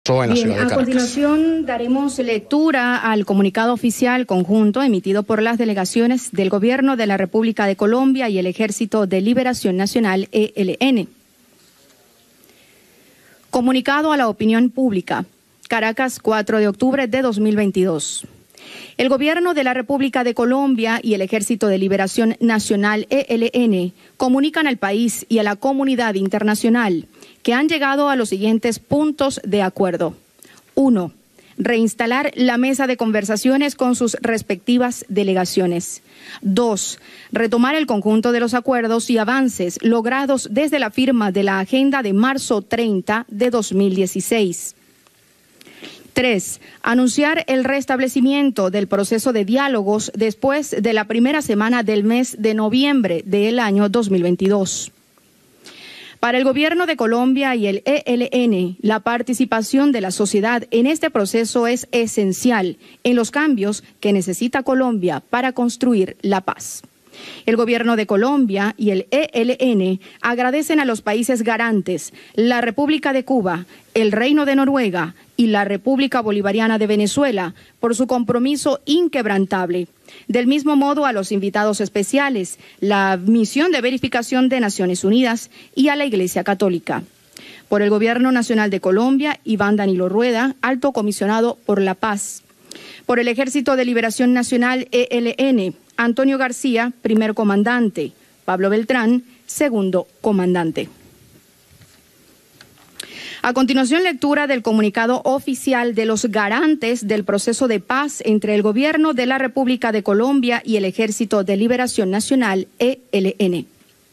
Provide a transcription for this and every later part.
Bien, a continuación daremos lectura al comunicado oficial conjunto emitido por las delegaciones del Gobierno de la República de Colombia y el Ejército de Liberación Nacional, ELN. Comunicado a la opinión pública. Caracas, 4 de octubre de 2022. El Gobierno de la República de Colombia y el Ejército de Liberación Nacional, ELN, comunican al país y a la comunidad internacional que han llegado a los siguientes puntos de acuerdo. 1. Reinstalar la mesa de conversaciones con sus respectivas delegaciones. 2. Retomar el conjunto de los acuerdos y avances logrados desde la firma de la agenda de marzo 30 de 2016. 3. Anunciar el restablecimiento del proceso de diálogos después de la primera semana del mes de noviembre del año 2022. Para el Gobierno de Colombia y el ELN, la participación de la sociedad en este proceso es esencial en los cambios que necesita Colombia para construir la paz. El Gobierno de Colombia y el ELN agradecen a los países garantes, la República de Cuba, el Reino de Noruega y la República Bolivariana de Venezuela por su compromiso inquebrantable. Del mismo modo, a los invitados especiales, la Misión de Verificación de Naciones Unidas y a la Iglesia Católica. Por el Gobierno Nacional de Colombia, Iván Danilo Rueda, Alto Comisionado por la Paz. Por el Ejército de Liberación Nacional, ELN, Antonio García, primer comandante. Pablo Beltrán, segundo comandante. A continuación, lectura del comunicado oficial de los garantes del proceso de paz entre el Gobierno de la República de Colombia y el Ejército de Liberación Nacional, ELN.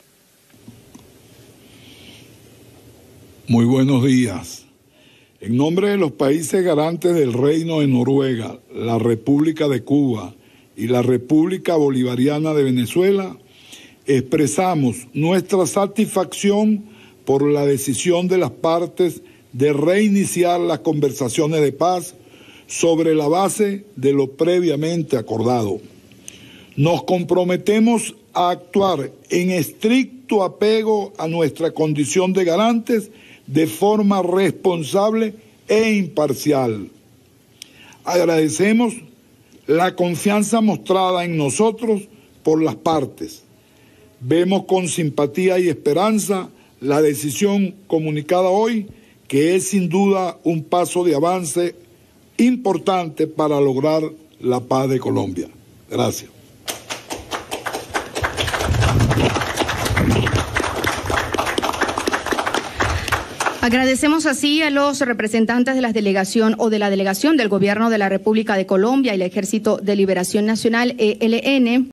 Muy buenos días. En nombre de los países garantes del Reino de Noruega, la República de Cuba y la República Bolivariana de Venezuela, expresamos nuestra satisfacción por la decisión de las partes de reiniciar las conversaciones de paz sobre la base de lo previamente acordado. Nos comprometemos a actuar en estricto apego a nuestra condición de garantes de forma responsable e imparcial. Agradecemos la confianza mostrada en nosotros por las partes. Vemos con simpatía y esperanza la decisión comunicada hoy, que es sin duda un paso de avance importante para lograr la paz de Colombia. Gracias. Agradecemos así a los representantes de la delegación del Gobierno de la República de Colombia y el Ejército de Liberación Nacional, ELN.